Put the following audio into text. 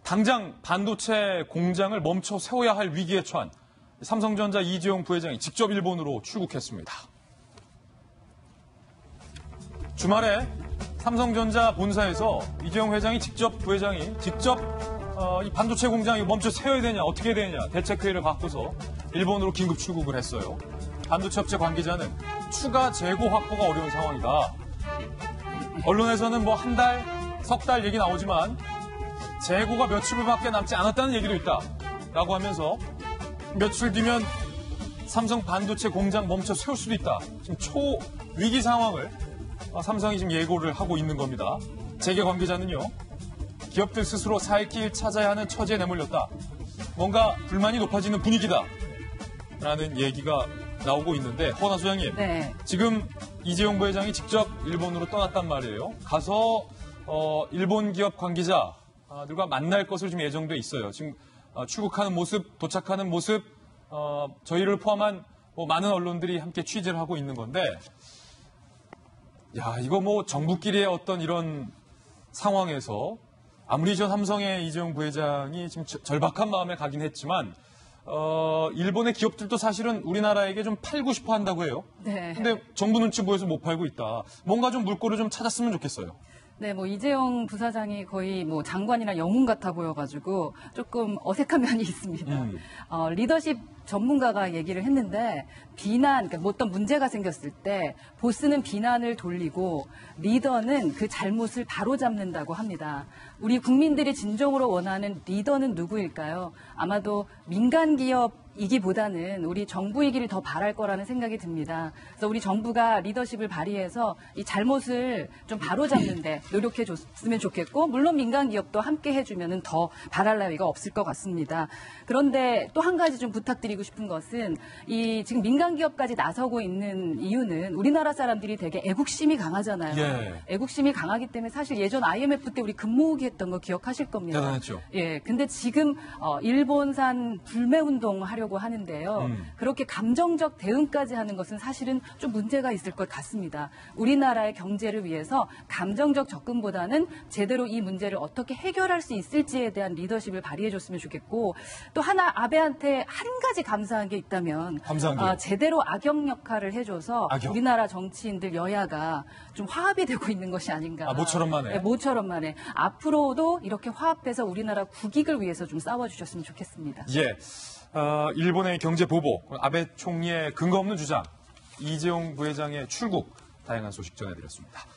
당장 반도체 공장을 멈춰 세워야 할 위기에 처한 삼성전자 이재용 부회장이 직접 일본으로 출국했습니다. 주말에 삼성전자 본사에서 이재용 회장이 부회장이 직접 이 반도체 공장 멈춰 세워야 되냐, 어떻게 해야 되냐 대책회의를 갖고서 일본으로 긴급 출국을 했어요. 반도체 업체 관계자는 추가 재고 확보가 어려운 상황이다. 언론에서는 뭐 한 달, 석 달 얘기 나오지만 재고가 며칠밖에 남지 않았다는 얘기도 있다. 라고 하면서 며칠 뒤면 삼성 반도체 공장 멈춰 세울 수도 있다. 지금 초위기 상황을 삼성이 지금 예고를 하고 있는 겁니다. 재계 관계자는요. 기업들 스스로 살 길 찾아야 하는 처지에 내몰렸다. 뭔가 불만이 높아지는 분위기다. 라는 얘기가 나오고 있는데 허나 소장님. 네. 지금 이재용 부회장이 직접 일본으로 떠났단 말이에요. 가서 일본 기업 관계자들과 만날 것으로 지금 예정돼 있어요. 지금 출국하는 모습, 도착하는 모습, 저희를 포함한 많은 언론들이 함께 취재를 하고 있는 건데, 야, 이거 뭐 정부끼리의 어떤 이런 상황에서 아무리 저 삼성의 이재용 부회장이 지금 절박한 마음에 가긴 했지만, 일본의 기업들도 사실은 우리나라에게 좀 팔고 싶어 한다고 해요. 네. 근데 정부 눈치 보여서 못 팔고 있다. 뭔가 좀 물꼬를 좀 찾았으면 좋겠어요. 네, 이재용 부사장이 거의 장관이나 영웅 같아 보여가지고 조금 어색한 면이 있습니다. 리더십 전문가가 얘기를 했는데 그러니까 어떤 문제가 생겼을 때 보스는 비난을 돌리고 리더는 그 잘못을 바로잡는다고 합니다. 우리 국민들이 진정으로 원하는 리더는 누구일까요? 아마도 민간 기업이기보다는 우리 정부이기를 더 바랄 거라는 생각이 듭니다. 그래서 우리 정부가 리더십을 발휘해서 이 잘못을 좀 바로잡는데 노력해 줬으면 좋겠고, 물론 민간 기업도 함께 해주면 더 바랄 나위가 없을 것 같습니다. 그런데 또 한 가지 좀 부탁드리고 싶은 것은 지금 민간 기업까지 나서고 있는 이유는 우리나라 사람들이 되게 애국심이 강하잖아요. 예. 애국심이 강하기 때문에 사실 예전 IMF 때 우리 근무오기 했던 거 기억하실 겁니다. 대단했죠. 예. 근데 지금 일본산 불매운동 하려고 하는데요. 그렇게 감정적 대응까지 하는 것은 사실은 좀 문제가 있을 것 같습니다. 우리나라의 경제를 위해서 감정적 접근보다는 제대로 이 문제를 어떻게 해결할 수 있을지에 대한 리더십을 발휘해줬으면 좋겠고, 또 하나 아베한테 한 가지 감사한 게 있다면 제대로 악역 역할을 해줘서 우리나라 정치인들 여야가 좀 화합이 되고 있는 것이 아닌가. 모처럼만 해. 네, 모처럼만 해. 앞으로도 이렇게 화합해서 우리나라 국익을 위해서 좀 싸워주셨으면 좋겠습니다. 예. 일본의 경제 보복, 아베 총리의 근거 없는 주장, 이재용 부회장의 출국, 다양한 소식 전해드렸습니다.